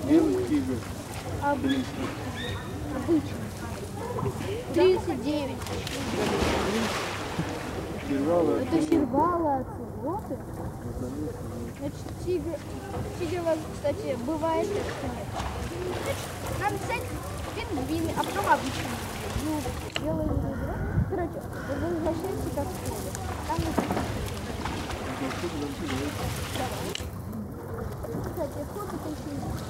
Белый тигр. Обычный. 39. Сервала. Это сервала, оцелоты. Значит, тигр у вас, кстати, бывает, так сказать. Значит, надо взять пингвины, а потом обычные. Ну, белые ведра. Короче, вы возвращаетесь как в поле. Там давай. Кстати, сколько ты еще?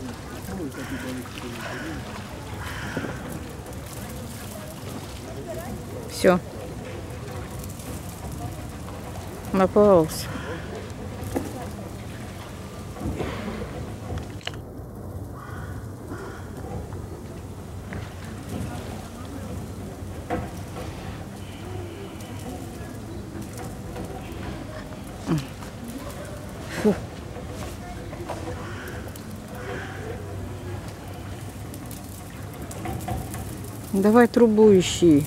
Все. Напался. Фу. Давай трубу ищи.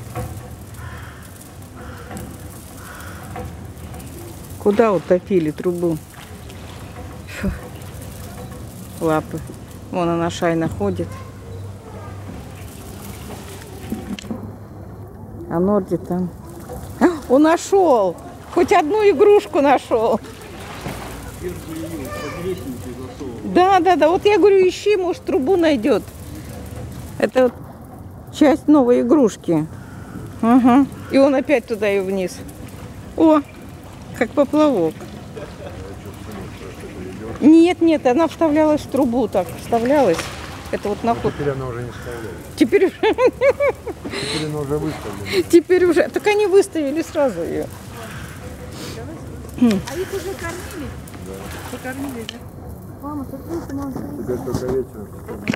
Куда утопили трубу? Фу. Лапы. Вон она шайно ходит. А Норди там. А, он нашел! Хоть одну игрушку нашел. Да. Вот я говорю, ищи, может, трубу найдет. Это вот часть новой игрушки. Ага. И он опять туда и вниз. О, как поплавок. Нет, она вставлялась в трубу, так вставлялась. Это вот наход. Теперь она уже не вставляет. Теперь Теперь она уже выставлена. Теперь уже. Так они выставили сразу ее. А их уже кормили? Да. Покормили, да? Мама, смотри, мама. Теперь только вечером.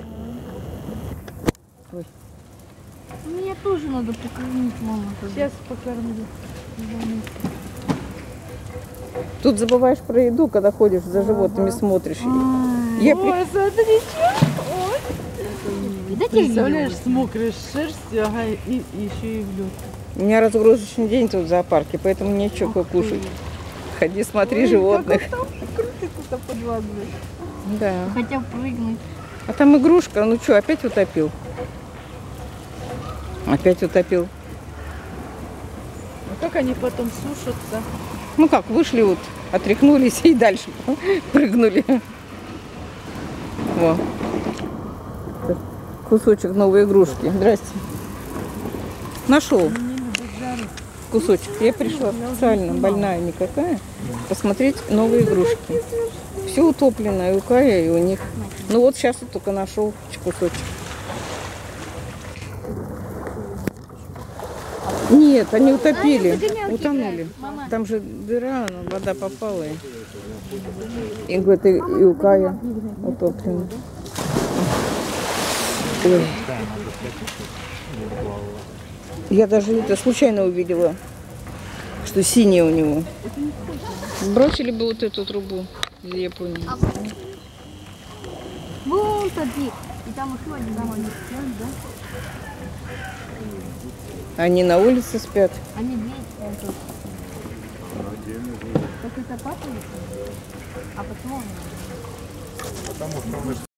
Ой. Мне тоже надо покормить, мама. Сейчас покормлю. Тут забываешь про еду, когда ходишь за животными, смотришь. Ой, смотри, ой. Представляешь, Представляешь, с мокрой шерстью, ага, и еще и в лед. У меня разгрузочный день тут в зоопарке, поэтому нечего кушать. Ходи, смотри животных. Как он там крутится под водой. Да. хотя прыгнуть. А там игрушка, ну что, опять утопил? Опять утопил. А как они потом сушатся? Ну как, вышли вот, отряхнулись и дальше прыгнули. Во. Кусочек новой игрушки. Здрасте. Нашел кусочек. Я пришла специально, больная никакая, посмотреть новые игрушки. Все утоплено, и у Кая, и у них. Ну вот сейчас я только нашел кусочек. Нет, они утопили, утонули. Там же дыра, вода попала. И говорит, и у Кая утоплено. Ой. Я даже это случайно увидела, что синее у него. Бросили бы вот эту трубу из Японии. Вон топик. И там еще один домой. Да? Они на улице спят. Они здесь. Как это папа? А почему он? Потому что мы